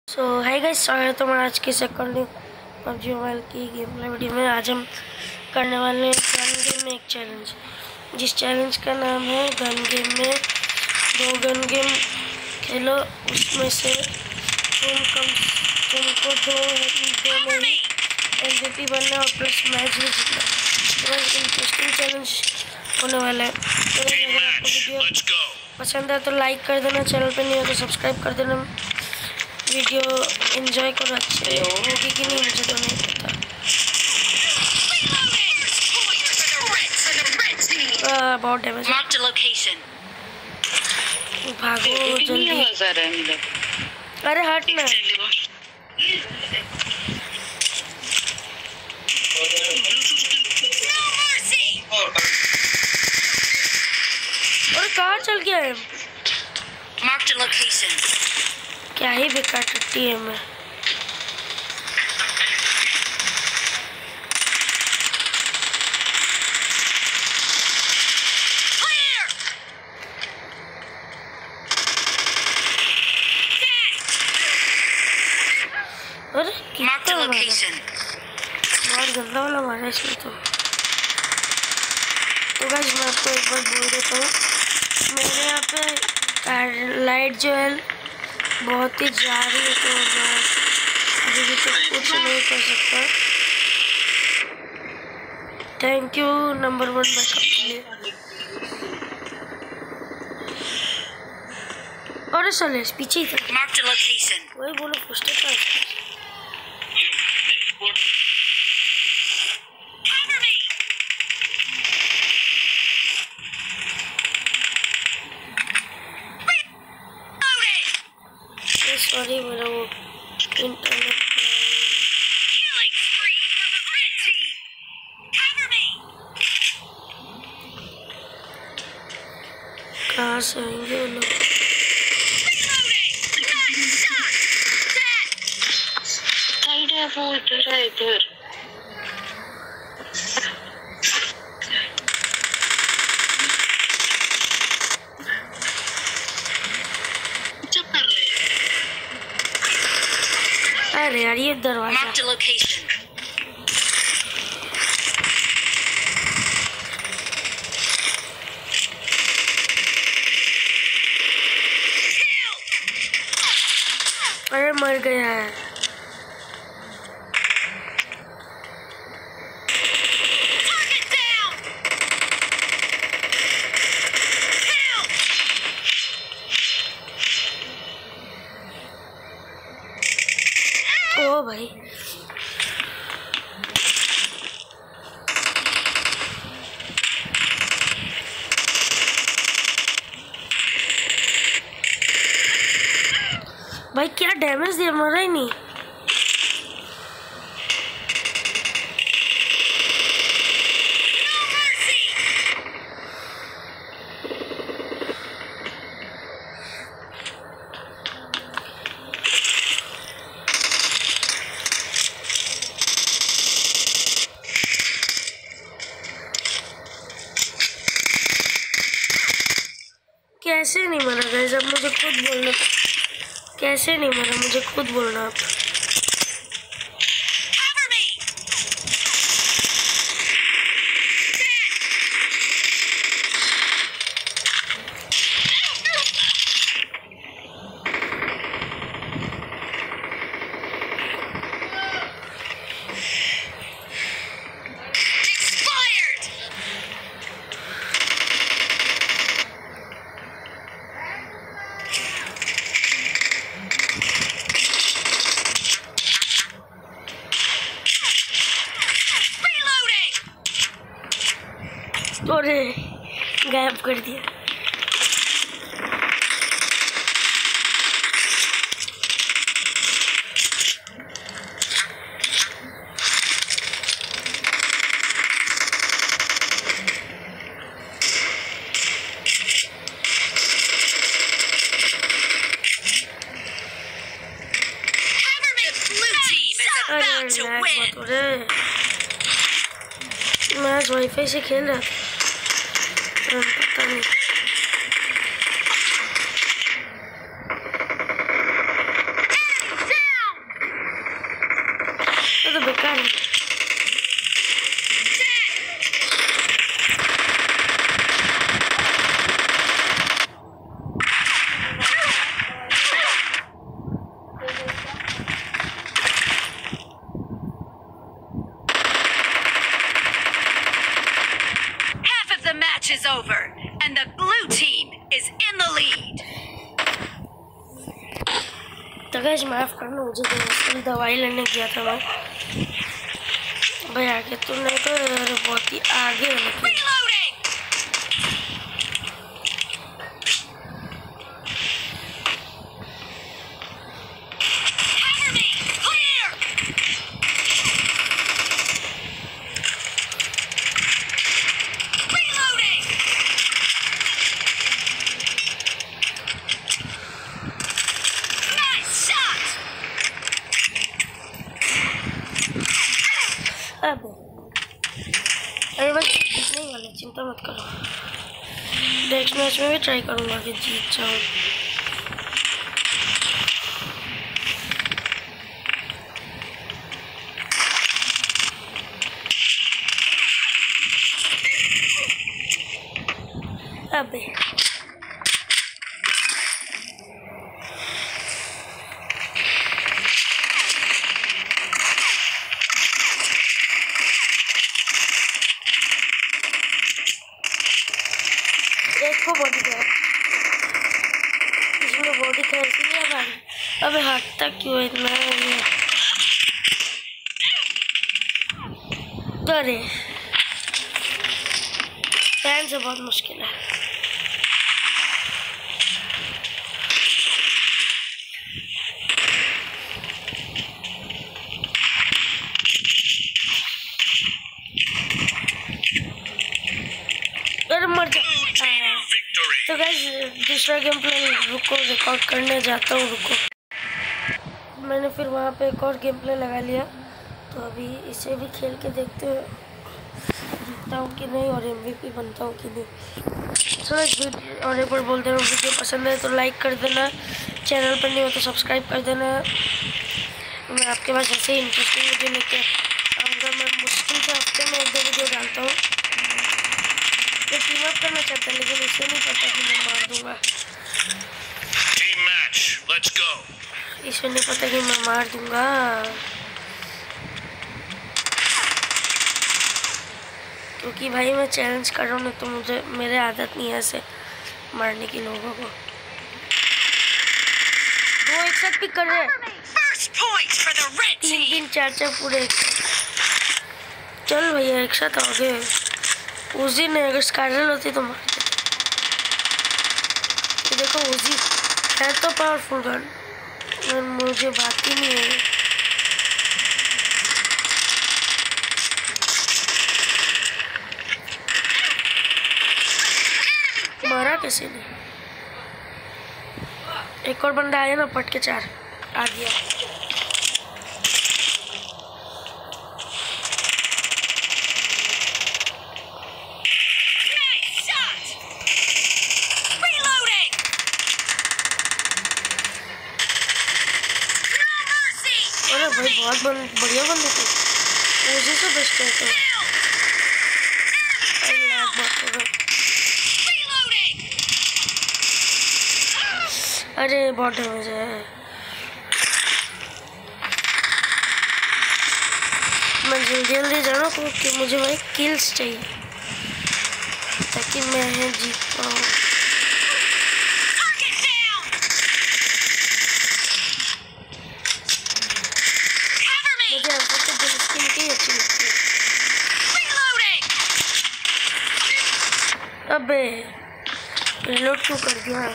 सो hi guys, स्वागत है तुम्हारा आज की सेकंड पबजी मोबाइल की गेम प्ले वीडियो में। आज हम करने वाले हैं गन गेम में एक चैलेंज, जिस चैलेंज का नाम है गन गेम में 2 गन गेम खेलो, उसमें से तुमको दो में ही MVP बनना और प्लस मैच भी जीतना। तो इंटरेस्टिंग चैलेंज होने वाला है। तो अगर आपको वीडियो पसंद है तो लाइक कर देना, चैनल पर नहीं हो तो सब्सक्राइब कर देना। वीडियो एंजॉय करो, अच्छे होगी कि नहीं मुझे तो नहीं पता। बहुत डैमेज, भागो जल्दी। अरे हट ना, और कहाँ चल गया है? क्या ही बेकार टट्टी है मैं। अरे बहुत गंदा वाला मारा इसमें तो गाइस मैं आपको एक बार बोल देता हूँ, मेरे यहाँ पे लाइट जो है बहुत ही जा रही है, तो मैं अभी भी तो कुछ नहीं कर सकता। थैंक यू नंबर 1 बैकअप के लिए। और चले पीछे ही था, वही बोलो पुष्टे था। सॉरी मेरा वो इंटरनेट कहाँ से आएंगे वो लोग? वो इधर है, इधर अरे यार ये दरवाजा। अरे मर गया है। ओ भाई भाई क्या डैमेज दिया, मरा ही नहीं। कैसे नहीं मरा गाइस, अब मुझे खुद बोलना, कैसे नहीं मरा मुझे खुद बोलना आप। अरे गायब कर दिया। अरे मैच वाईफाई से खेल रहा था, पता नहीं। तो गाइस माफ़ करना मुझे, तो दवाई लेने गया था मैं भाई। आगे तो नहीं तो बहुत ही आगे हो। अब अरे बस जीतने ही वाले, चिंता मत करो। नेक्स्ट मैच में भी ट्राई करूँगा कि जीत जाऊँ। अबे को बॉडी का इसमें बॉडी का इसीलिए भाई। अबे हाथ तक क्यों इतना अरे फैन से बहुत मुश्किल है। अरे मर जा। तो गाइस दूसरा गेम प्ले रुको रिकॉर्ड करने जाता हूँ, रुको। मैंने फिर वहाँ पे एक और गेम प्ले लगा लिया, तो अभी इसे भी खेल के देखते हैं जीतता हूँ कि नहीं और MVP बनता हूँ कि नहीं। चलो इस वीडियो और एक बार बोल दे रहा हूँ, वीडियो पसंद है तो लाइक कर देना, चैनल पर नहीं हो तो सब्सक्राइब कर देना। मैं आपके पास ऐसे ही इंटरेस्टिंग वीडियो लेके आऊँगा। मैं मुश्किल से हफ्ते में 1-2 वीडियो डालता हूँ। मैं टीम अप करना चाहता लेकिन इसे नहीं पता कि मैं मार दूंगा। Team match, let's go. इसे नहीं पता कि मैं मार दूंगा। क्योंकि भाई मैं चैलेंज कर रहा हूँ ना, तो मुझे मेरे आदत नहीं है ऐसे मारने की लोगों को। 2 एक साथ पिक कर रहे हैं, 3-3 4-4 पूरे एक साथ। चल भैया एक साथ आ गए। उस दिन अगर स्कारल होती तो मार देते। ये देखो उसी है तो पावरफुल गन, मुझे बात ही नहीं है। मारा कैसे नहीं? एक और बंदा आया ना, पट के 4 आ गया। अरे भाई बहुत बढ़िया बंदूक है, मुझे से बेस्ट है। तो अरे बहुत डैमेज है। मैं जल्दी जाना क्योंकि मुझे भाई किल्स चाहिए ताकि मैं जीत पाऊँ। मुझे अब तक तो स्किन की अच्छी लगती है। अबे रिलोड क्यों कर दिया?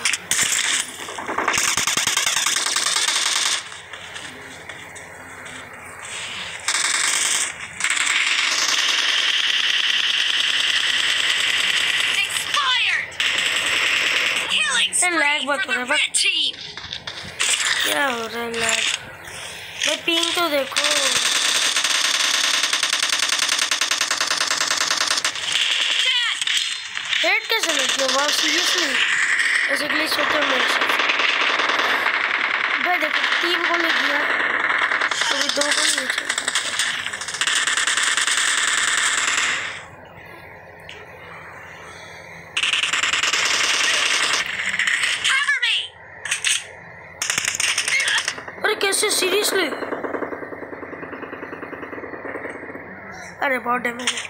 लैग बहुत हो रहा है, क्या हो रहा है लैग? भाई पिंग तो देखो। हेड कैसे लग गया? वाह सीरियसली ऐसे ग्लिच होते हैं मेरे साथ। भाई देखो 3 को ले दिया, अभी 2 को नहीं चलता। कैसे सीरियसली? अरे बहुत डैमेज है।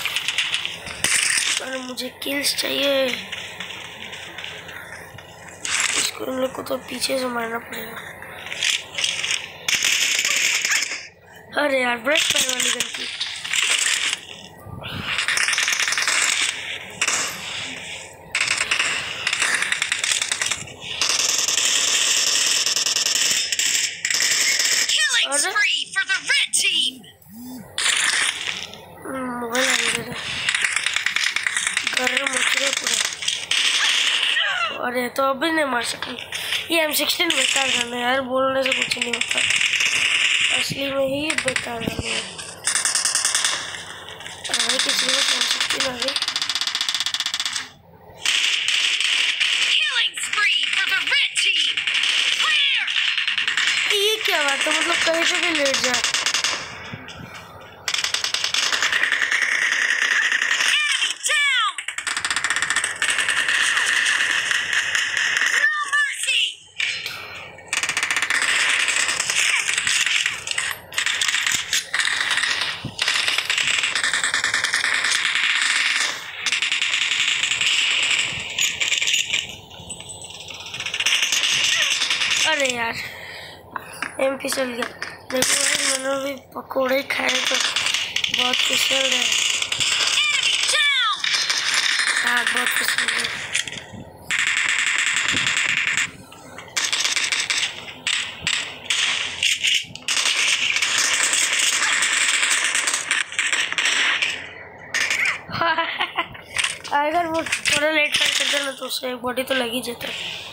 अरे मुझे किल्स चाहिए, इसको इन लोग को तो पीछे से मारना पड़ेगा। अरे यार ब्रेक पैर वाली गलती। मोबाइल गर्म पूरे। अरे तो अभी नहीं मार सकते। ये M16 बेकार गन है यार, बोलने से कुछ नहीं होता, असली में ही बेकार गन है। अरे किसी को M16 आ गई। ये क्या बात है, मतलब कहीं पे भी लेट जा। अरे यार एम फिसल गया। देखो यार मैंने भी पकौड़े खाए तो बहुत फिसल गए। हाँ बहुत फिसल गए। अगर वो थोड़ा लेट कर देते ना तो उससे एक बॉडी तो लग ही जाता है।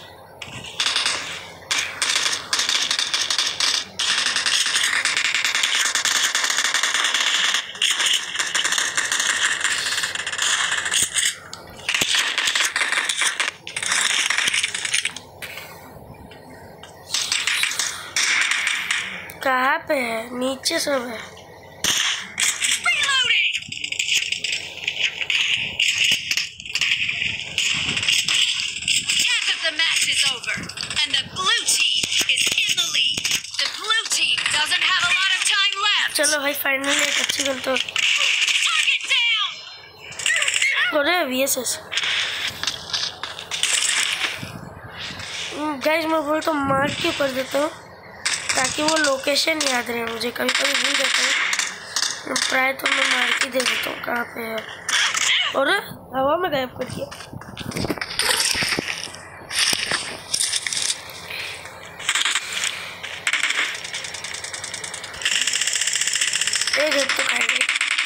कहाँ पे है? नीचे सब है। चलो भाई फाइनली एक अच्छी गन तो। अरे VSS गाइस मैं बोलता हूँ मार्क क्यों कर देता हूँ ताकि वो लोकेशन याद रहे मुझे। कभी कभी भूल जाता हूँ, प्राय तो मैं मार के दे देता हूँ कहाँ पे है। और हवा में गायब कर दिया। एक हेड तो खाएंगे।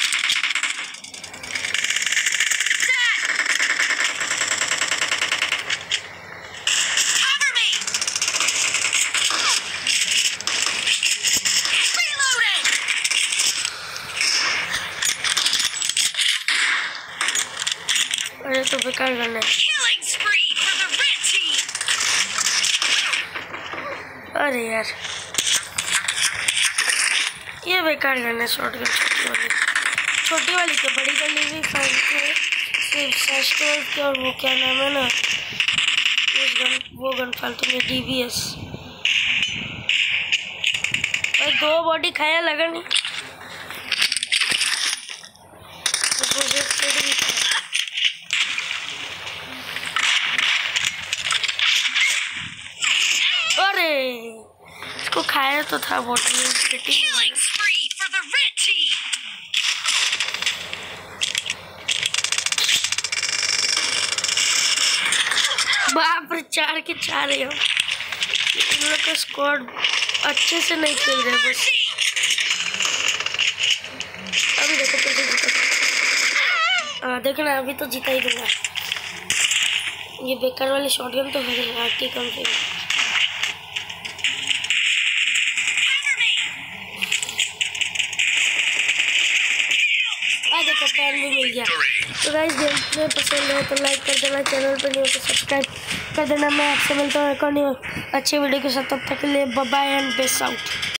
अरे तो बेकार करना है। अरे यार ये बेकार करना है। शॉटगन छोटी वाली तो बड़ी गली भी फाइन सिर्फ और वो क्या नाम है ना उस गन, वो गन फालतू में DBS। और 2 बॉडी खाया लगा नहीं। अरे इसको खाया तो था बॉडी में। बाप रे 4 के 4 है। इन लोग का स्क्वाड अच्छे से नहीं खेल रहे बस। अभी देखो कैसे जीता। हाँ देखना अभी तो जीता ही दूंगा। ये बेकार वाली शॉटगन तो है आरटी कम से। देखो पैन भी मिल गया। तो गाइस गेम में पसंद है तो लाइक कर देना, चैनल पर नहीं हो तो सब्सक्राइब कर देना। मैं आपसे मिलता हूँ एक और अच्छी वीडियो के साथ। तब तक के लिए bye bye and peace out.